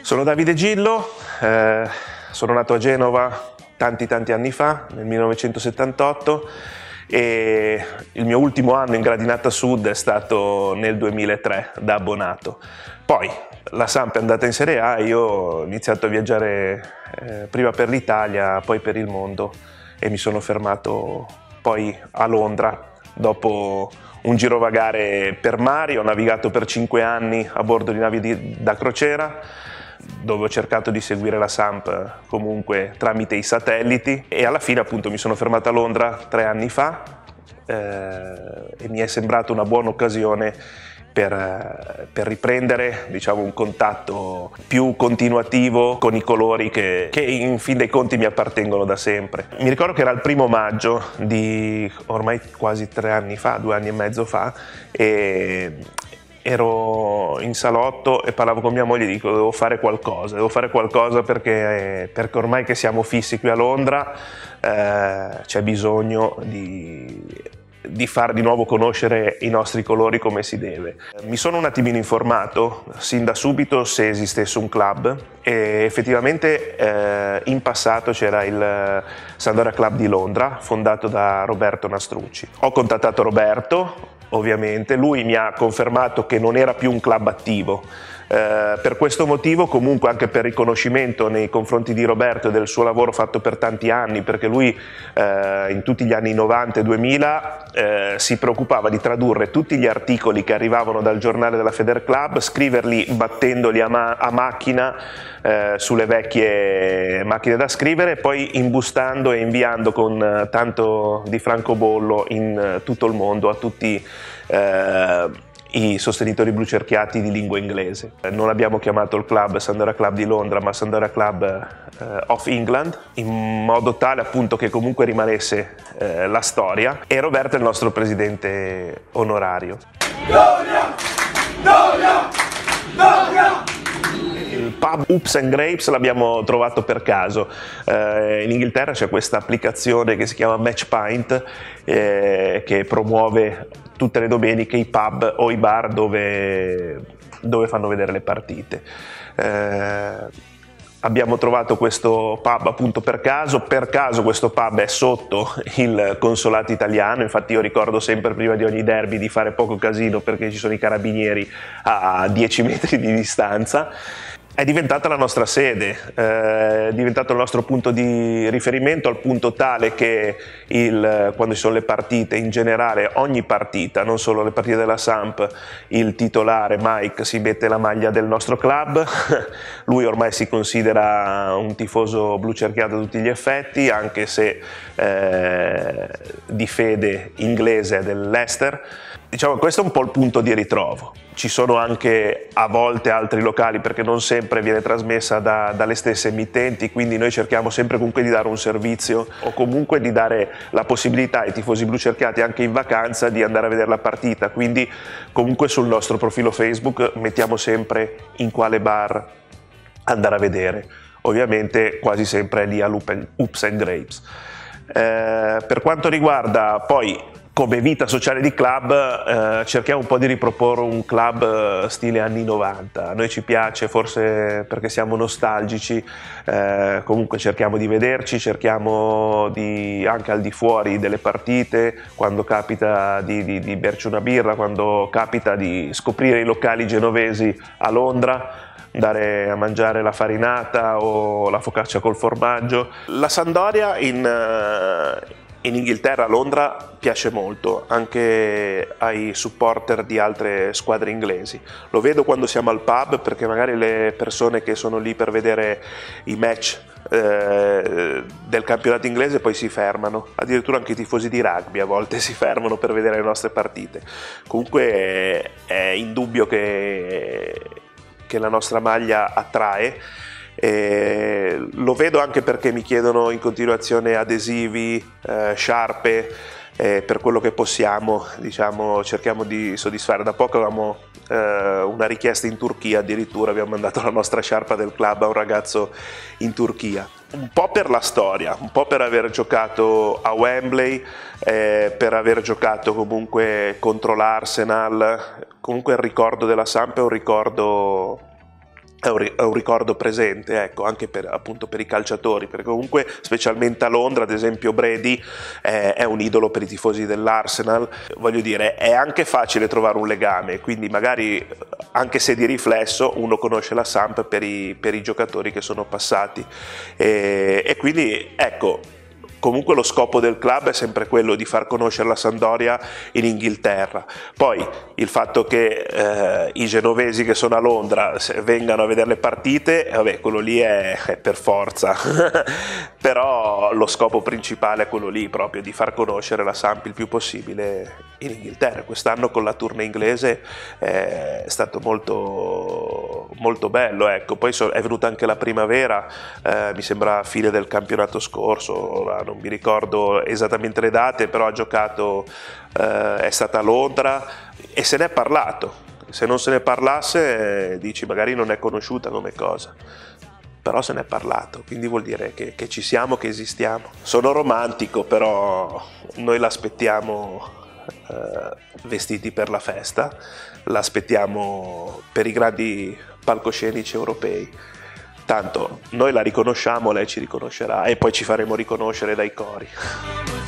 Sono Davide Gillo, sono nato a Genova tanti anni fa, nel 1978, e il mio ultimo anno in gradinata sud è stato nel 2003 da abbonato. Poi la Samp è andata in Serie A e io ho iniziato a viaggiare prima per l'Italia, poi per il mondo, e mi sono fermato poi a Londra dopo un girovagare per mari. Ho navigato per 5 anni a bordo di navi da crociera, dove ho cercato di seguire la Samp comunque tramite i satelliti, e alla fine appunto mi sono fermato a Londra 3 anni fa e mi è sembrata una buona occasione per riprendere, diciamo, un contatto più continuativo con i colori che in fin dei conti mi appartengono da sempre. Mi ricordo che era il 1° maggio di ormai quasi 3 anni fa, 2 anni e mezzo fa, e ero in salotto e parlavo con mia moglie e dico: devo fare qualcosa perché ormai che siamo fissi qui a Londra c'è bisogno di far di nuovo conoscere i nostri colori come si deve. Mi sono un attimino informato sin da subito se esistesse un club, e effettivamente in passato c'era il Sampdoria Club di Londra, fondato da Roberto Nastrucci. Ho contattato Roberto, ovviamente, lui mi ha confermato che non era più un club attivo. Per questo motivo, comunque, anche per riconoscimento nei confronti di Roberto e del suo lavoro fatto per tanti anni, perché lui in tutti gli anni 90 e 2000 si preoccupava di tradurre tutti gli articoli che arrivavano dal giornale della Feder Club, scriverli battendoli a macchina sulle vecchie macchine da scrivere, e poi imbustando e inviando con tanto di francobollo in tutto il mondo a tutti i sostenitori blucerchiati di lingua inglese. Non abbiamo chiamato il club Sampdoria Club di Londra, ma Sampdoria Club of England, in modo tale appunto che comunque rimanesse la storia, e Roberto è il nostro presidente onorario. Gloria! Gloria! Gloria! Il pub Hoops and Grapes l'abbiamo trovato per caso. In Inghilterra c'è questa applicazione che si chiama Match Pint, che promuove tutte le domeniche i pub o i bar dove fanno vedere le partite. Abbiamo trovato questo pub appunto per caso questo pub è sotto il consolato italiano, infatti io ricordo sempre prima di ogni derby di fare poco casino perché ci sono i carabinieri a 10 metri di distanza. È diventata la nostra sede, è diventato il nostro punto di riferimento, al punto tale che quando ci sono le partite, in generale ogni partita, non solo le partite della Samp, il titolare Mike si mette la maglia del nostro club. Lui ormai si considera un tifoso blucerchiato a tutti gli effetti, anche se di fede inglese del Leicester. Diciamo, questo è un po' il punto di ritrovo. Ci sono anche a volte altri locali, perché non sempre viene trasmessa dalle stesse emittenti, quindi noi cerchiamo sempre comunque di dare un servizio, o comunque di dare la possibilità ai tifosi blucerchiati anche in vacanza di andare a vedere la partita. Quindi comunque sul nostro profilo Facebook mettiamo sempre in quale bar andare a vedere. Ovviamente quasi sempre lì all'Hoops and Grapes. Per quanto riguarda poi come vita sociale di club, cerchiamo un po' di riproporre un club stile anni 90. A noi ci piace, forse perché siamo nostalgici, comunque cerchiamo di vederci, cerchiamo anche al di fuori delle partite, quando capita di berci una birra, quando capita di scoprire i locali genovesi a Londra, andare a mangiare la farinata o la focaccia col formaggio. La Sampdoria in Inghilterra, a Londra, piace molto anche ai supporter di altre squadre inglesi. Lo vedo quando siamo al pub, perché magari le persone che sono lì per vedere i match del campionato inglese poi si fermano, addirittura anche i tifosi di rugby a volte si fermano per vedere le nostre partite. Comunque è indubbio che la nostra maglia attrae. Lo vedo anche perché mi chiedono in continuazione adesivi, sciarpe, per quello che possiamo, diciamo, cerchiamo di soddisfare. Da poco avevamo una richiesta in Turchia, addirittura abbiamo mandato la nostra sciarpa del club a un ragazzo in Turchia. Un po' per la storia, un po' per aver giocato a Wembley, per aver giocato comunque contro l'Arsenal. Comunque il ricordo della Samp è un ricordo è un ricordo presente, ecco, anche appunto per i calciatori, perché comunque specialmente a Londra, ad esempio Brady è un idolo per i tifosi dell'Arsenal. Voglio dire, è anche facile trovare un legame, quindi magari anche se di riflesso uno conosce la Samp per i giocatori che sono passati e quindi ecco, comunque lo scopo del club è sempre quello di far conoscere la Sampdoria in Inghilterra. Poi il fatto che i genovesi che sono a Londra vengano a vedere le partite, vabbè, quello lì è per forza, però lo scopo principale è quello lì, proprio di far conoscere la Samp il più possibile in Inghilterra. Quest'anno con la tournée inglese è stato molto, molto bello, ecco. Poi è venuta anche la primavera, mi sembra a fine del campionato scorso, ora non mi ricordo esattamente le date, però ha giocato, è stata a Londra e se ne è parlato. Se non se ne parlasse dici magari non è conosciuta come cosa, però se ne è parlato, quindi vuol dire che ci siamo, che esistiamo. Sono romantico, però noi l'aspettiamo vestiti per la festa, l'aspettiamo per i grandi palcoscenici europei. Tanto noi la riconosciamo, lei ci riconoscerà e poi ci faremo riconoscere dai cori.